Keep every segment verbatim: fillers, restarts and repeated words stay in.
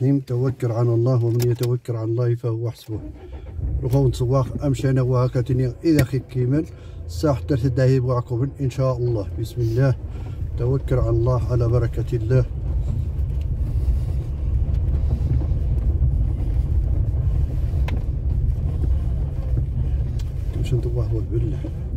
الرحيم. توكل على الله ومن يتوكل على الله فهو حسبه. رخو نصواخ أمشينا وهكذا إذا خير كيمل الساعة حتى تداهي بوعكم إن شاء الله. بسم الله توكل على الله على بركة الله. مش نطواه بالله.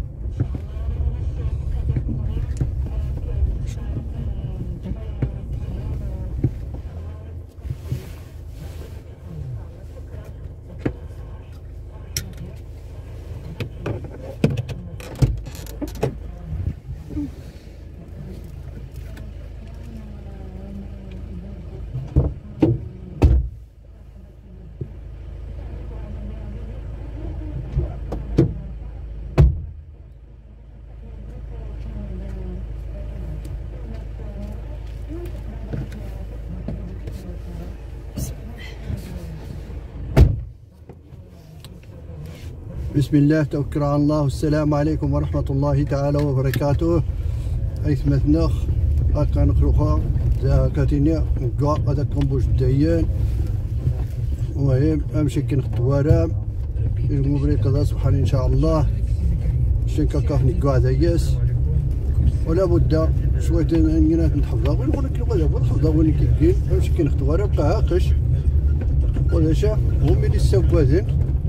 بسم الله توكل على الله. والسلام عليكم ورحمة الله تعالى وبركاته. أيث مثنخ هاكا نخلوخا كاتينيا نقا هذاك كومبوش دايان المهم أمشي كنخدوارام المبريك كذا سبحان إن شاء الله شنكا كاف نقا داياس ولا بد شوية نينات نحفظها وين نقول لك هذا هو نحفظها وين كيكين أمشي كنخدوارام كهاكش ولا شا هم اللي السواذين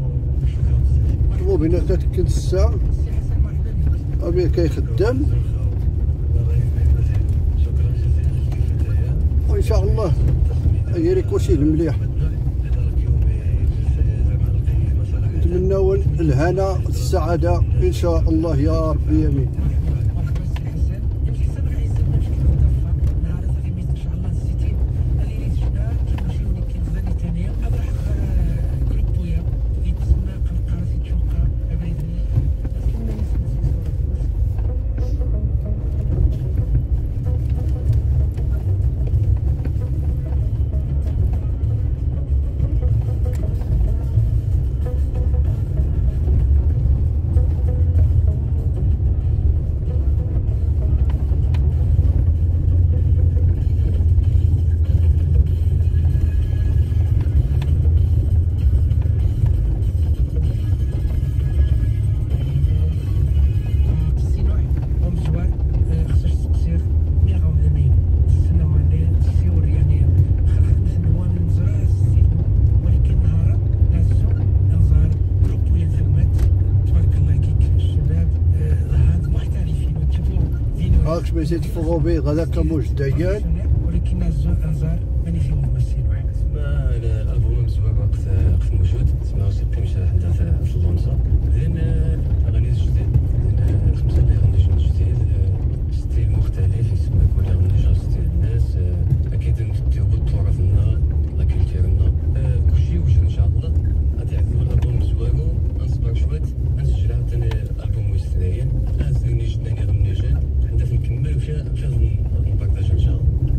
بين ثلاث الساعة أبي كيخدم وإن شاء الله يري كلشي المليح. نتمناو الهنا السعادة إن شاء الله يا ربي آمين. هاكش بيزيد تفوقوا به غدا كموج ديال ولكن الانظار ماني فيهم ممثل واحد. تسمى الالبوم مزوار وقت وقت موجود تسمى وسيبقى مشى حتى في اللونزا زين اغاني جديد خمسه اللي غندي جديد ستيل مختلف يسمى كل غندي ستيل الناس اكيد نديو تراثنا لا كولتورنا كلشي وجد ان شاء الله غادي يعجبو الالبوم مزوارو نصبر شويه نسجل حتى الالبوم ويستناين نازلني جداني غنجان نكمل وفيها نبارطاجي ان شاء الله.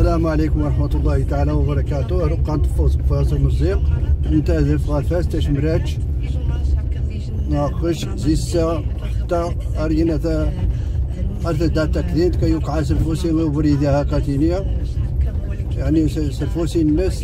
السلام عليكم ورحمة الله تعالى وبركاته. رقم تفوز فاصل مزيق انتهى فاس تشمراج ناقش زيسا حتى أرينا ذا أرث داتا كذين كي يقع سلفوسي وبريدها كاتينيا يعني سلفوسي الناس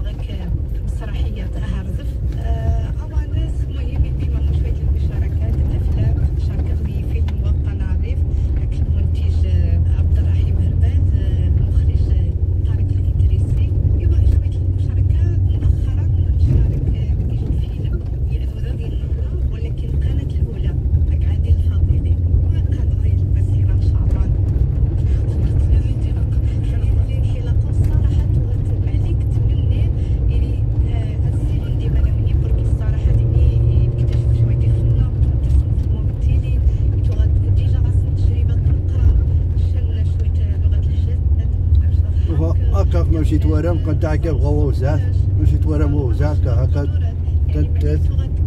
هكاك ماشي توارم قد تعقب غووزات ماشي توارم غووزات هكا تنتت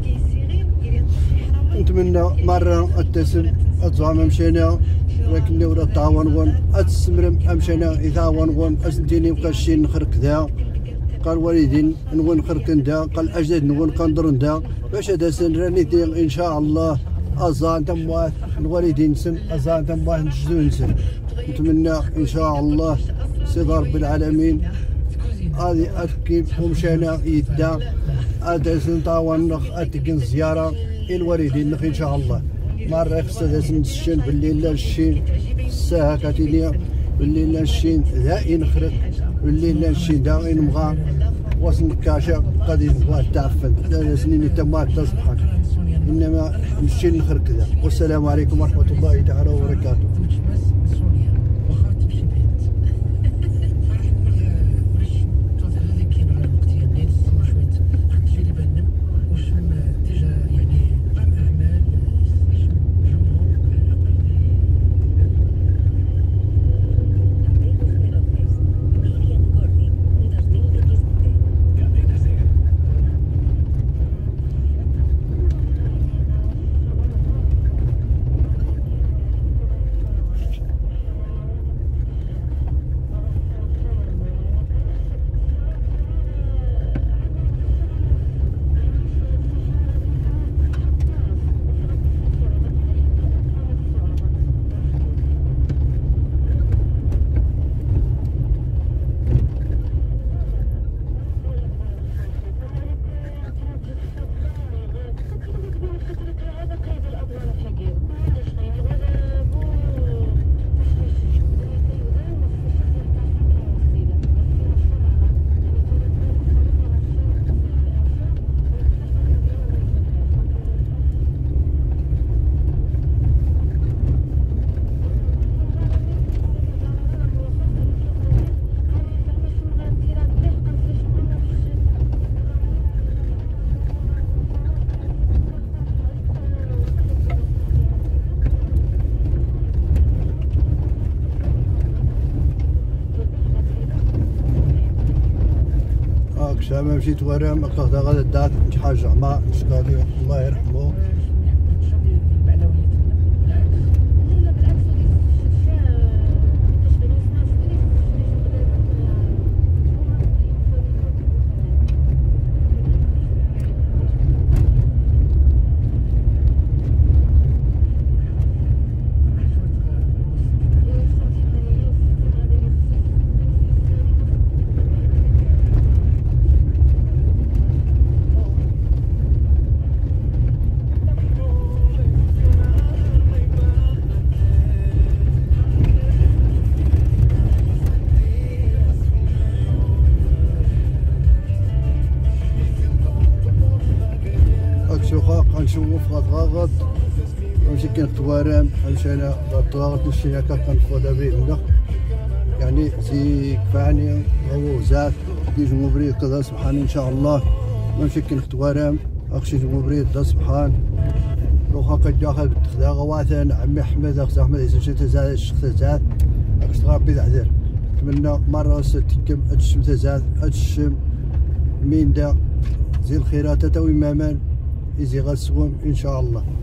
نتمنى مرة التسم أتزعم مشينا لكن ورا تعاون ون أتسمرم أمشينا إذا ون ون أسنتيني وكاشين نخرق ذا قال والدين نون خرقن دا قال أجداد نون قندرن دا باش هذا سن راني دير إن شاء الله أزان تموات الوالدين سم أزان تموات نجدون سم نتمنى إن شاء الله سيد رب العالمين هذه أكيد ومشينا يدا هذا سنطاون نخ أتكن زيارة الوالدين نخ إن شاء الله مرة خصها سنشين بالليل لا الشين الساعة كاتينيا بالليل لا الشين ذا نخرق بالليل لا الشين دا نبغى وسن كاشا قد نبغى تعفن ثلاث سنين تمات تصبحك إنما نمشي نخرق كذا. والسلام عليكم ورحمة الله تعالى وبركاته. شامل مشيت ورا ما قصد غدا دات حاجة ما مش قادر الله يرحمه. نشوف غطغاغط نمشي كنختوارم مشينا غطغاغط مشينا كنخو دابا يعني زي كفاني هو زاف دي جمهورية كذا سبحان ان شاء الله نمشي كنختوارم اخشي جمهورية دا سبحان لوخا كداخل تخدا غواثن عمي احمد اخ احمد يسوي تزاد الشيخ تزاد اخ بيد عذر نتمنى مرة ستكم اتشم تزاد اتشم مين دا زي الخيرات تاوي مامان يزي غسوم ان شاء الله.